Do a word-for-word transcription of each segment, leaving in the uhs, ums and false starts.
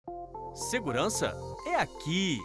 Segurança é aqui.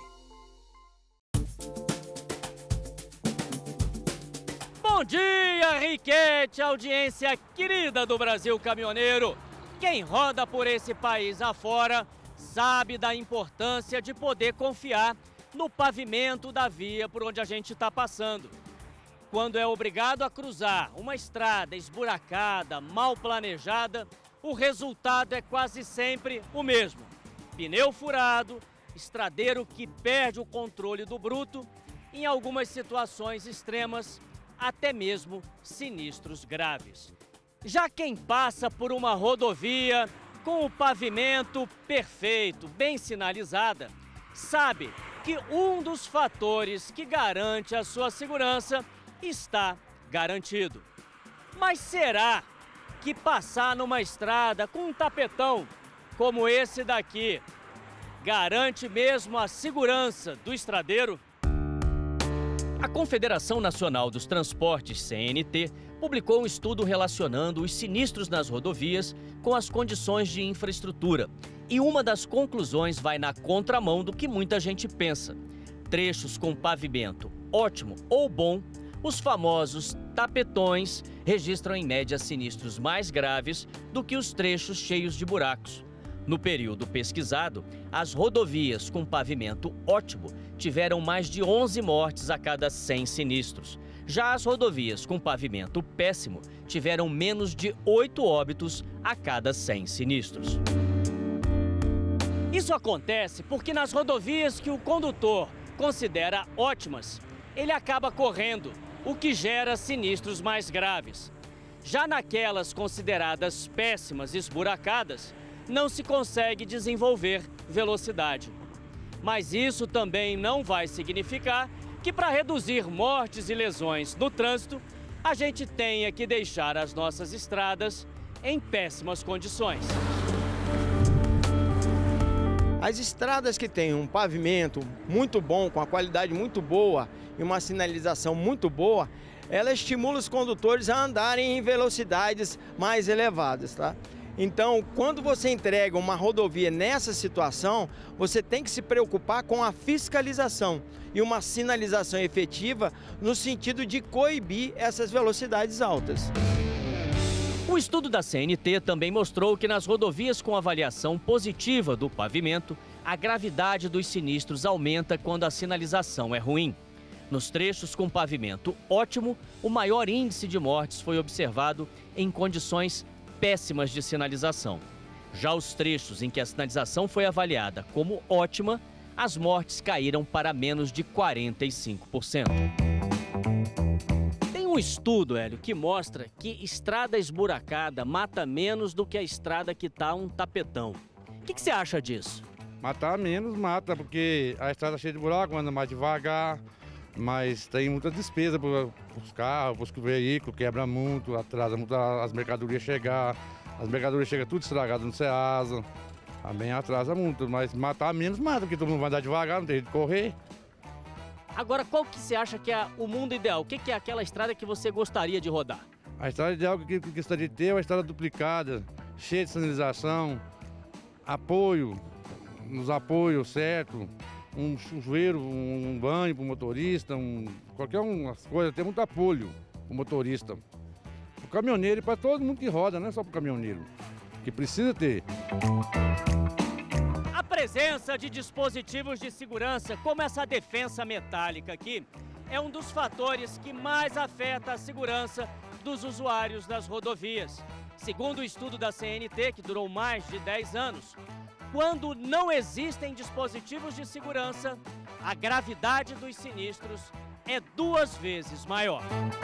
Bom dia, Riquete, audiência querida do Brasil Caminhoneiro. Quem roda por esse país afora sabe da importância de poder confiar no pavimento da via por onde a gente está passando. Quando é obrigado a cruzar uma estrada esburacada, mal planejada, o resultado é quase sempre o mesmo. Pneu furado, estradeiro que perde o controle do bruto, em algumas situações extremas, até mesmo sinistros graves. Já quem passa por uma rodovia com o pavimento perfeito, bem sinalizada, sabe que um dos fatores que garante a sua segurança está garantido. Mas será que passar numa estrada com um tapetão como esse daqui garante mesmo a segurança do estradeiro? A Confederação Nacional dos Transportes, C N T, publicou um estudo relacionando os sinistros nas rodovias com as condições de infraestrutura. E uma das conclusões vai na contramão do que muita gente pensa. Trechos com pavimento ótimo ou bom, os famosos tapetões registram em média sinistros mais graves do que os trechos cheios de buracos. No período pesquisado, as rodovias com pavimento ótimo tiveram mais de onze mortes a cada cem sinistros. Já as rodovias com pavimento péssimo tiveram menos de oito óbitos a cada cem sinistros. Isso acontece porque nas rodovias que o condutor considera ótimas, ele acaba correndo, o que gera sinistros mais graves. Já naquelas consideradas péssimas e esburacadas, não se consegue desenvolver velocidade. Mas isso também não vai significar que para reduzir mortes e lesões no trânsito, a gente tenha que deixar as nossas estradas em péssimas condições. As estradas que têm um pavimento muito bom, com a qualidade muito boa e uma sinalização muito boa, ela estimula os condutores a andarem em velocidades mais elevadas, tá? Então, quando você entrega uma rodovia nessa situação, você tem que se preocupar com a fiscalização e uma sinalização efetiva no sentido de coibir essas velocidades altas. O estudo da C N T também mostrou que nas rodovias com avaliação positiva do pavimento, a gravidade dos sinistros aumenta quando a sinalização é ruim. Nos trechos com pavimento ótimo, o maior índice de mortes foi observado em condições péssimas de sinalização. Já os trechos em que a sinalização foi avaliada como ótima, as mortes caíram para menos de quarenta e cinco por cento. Tem um estudo, Hélio, que mostra que estrada esburacada mata menos do que a estrada que está um tapetão. O que, que você acha disso? Matar menos mata, porque a estrada cheia de buraco, anda mais devagar, mas tem muita despesa para os carros, para os veículos, quebra muito, atrasa muito as mercadorias chegar, as mercadorias chegam tudo estragado no Ceasa, também atrasa muito, mas matar menos mata, porque todo mundo vai andar devagar, não tem jeito de correr. Agora, qual que você acha que é o mundo ideal? O que, que é aquela estrada que você gostaria de rodar? A estrada ideal que gostaria de ter é uma estrada duplicada, cheia de sinalização, apoio, nos apoios certo, um chuveiro, um banho para o motorista, um, qualquer uma coisa, tem muito apoio para o motorista. Para o caminhoneiro e para todo mundo que roda, não é só para o caminhoneiro, que precisa ter. A presença de dispositivos de segurança, como essa defensa metálica aqui, é um dos fatores que mais afeta a segurança dos usuários das rodovias. Segundo o estudo da C N T, que durou mais de dez anos, quando não existem dispositivos de segurança, a gravidade dos sinistros é duas vezes maior.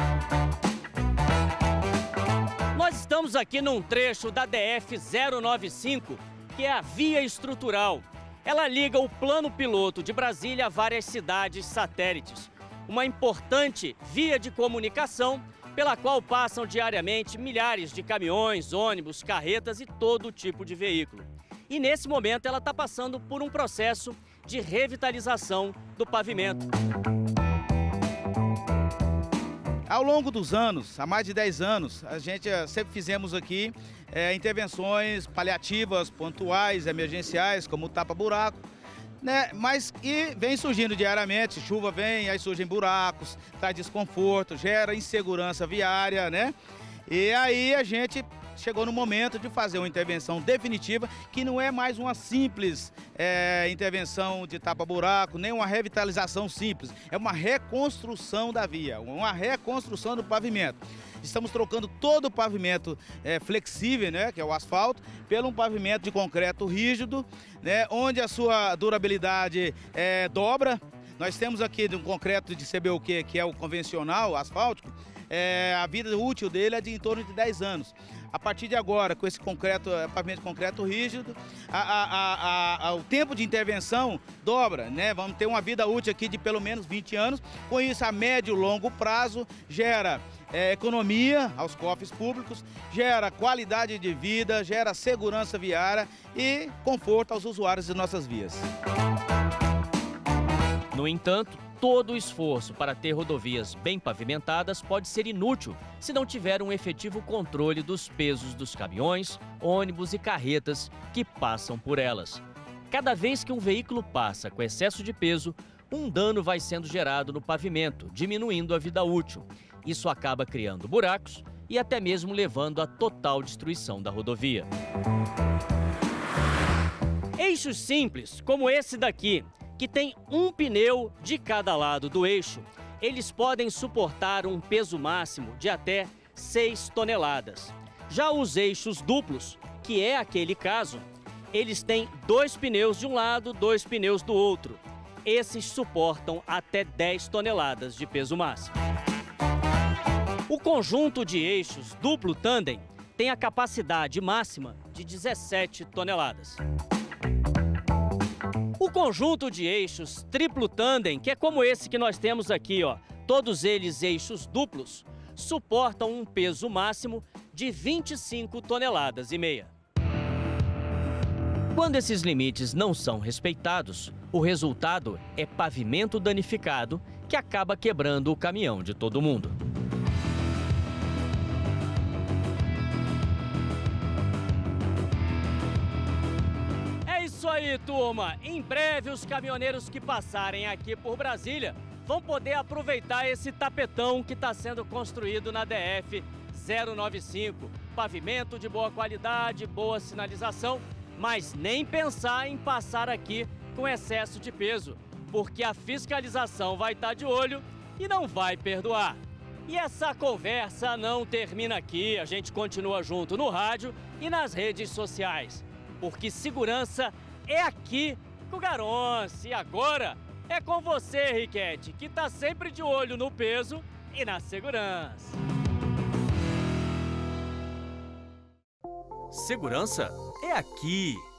Nós estamos aqui num trecho da D F zero nove cinco, que é a via estrutural. Ela liga o plano piloto de Brasília a várias cidades satélites. Uma importante via de comunicação pela qual passam diariamente milhares de caminhões, ônibus, carretas e todo tipo de veículo. E nesse momento ela está passando por um processo de revitalização do pavimento. Ao longo dos anos, há mais de dez anos, a gente sempre fizemos aqui é, intervenções paliativas, pontuais, emergenciais, como o tapa-buraco, né? Mas e vem surgindo diariamente, chuva vem, aí surgem buracos, traz desconforto, gera insegurança viária, né? E aí a gente chegou no momento de fazer uma intervenção definitiva, que não é mais uma simples é, intervenção de tapa-buraco, nem uma revitalização simples, é uma reconstrução da via, uma reconstrução do pavimento. Estamos trocando todo o pavimento é, flexível, né, que é o asfalto, pelo um pavimento de concreto rígido, né, onde a sua durabilidade é, dobra. Nós temos aqui um concreto de C B U Q, que é o convencional, asfáltico, é, a vida útil dele é de em torno de dez anos. A partir de agora, com esse concreto, pavimento de concreto rígido, a, a, a, a, o tempo de intervenção dobra, né? Vamos ter uma vida útil aqui de pelo menos vinte anos. Com isso, a médio e longo prazo, gera é, economia aos cofres públicos, gera qualidade de vida, gera segurança viária e conforto aos usuários de nossas vias. No entanto, todo o esforço para ter rodovias bem pavimentadas pode ser inútil se não tiver um efetivo controle dos pesos dos caminhões, ônibus e carretas que passam por elas. Cada vez que um veículo passa com excesso de peso, um dano vai sendo gerado no pavimento, diminuindo a vida útil. Isso acaba criando buracos e até mesmo levando à total destruição da rodovia. Eixos simples, como esse daqui, que tem um pneu de cada lado do eixo, eles podem suportar um peso máximo de até seis toneladas. Já os eixos duplos, que é aquele caso, eles têm dois pneus de um lado, dois pneus do outro. Esses suportam até dez toneladas de peso máximo. O conjunto de eixos duplo tandem tem a capacidade máxima de dezessete toneladas. O conjunto de eixos triplo tandem, que é como esse que nós temos aqui, ó, todos eles eixos duplos, suportam um peso máximo de vinte e cinco toneladas e meia. Quando esses limites não são respeitados, o resultado é pavimento danificado que acaba quebrando o caminhão de todo mundo. Isso aí, turma! Em breve, os caminhoneiros que passarem aqui por Brasília vão poder aproveitar esse tapetão que está sendo construído na D F zero nove cinco. Pavimento de boa qualidade, boa sinalização, mas nem pensar em passar aqui com excesso de peso, porque a fiscalização vai estar de olho e não vai perdoar. E essa conversa não termina aqui, a gente continua junto no rádio e nas redes sociais, porque segurança é aqui com o Garonce. E agora é com você, Riquete, que tá sempre de olho no peso e na segurança. Segurança é aqui.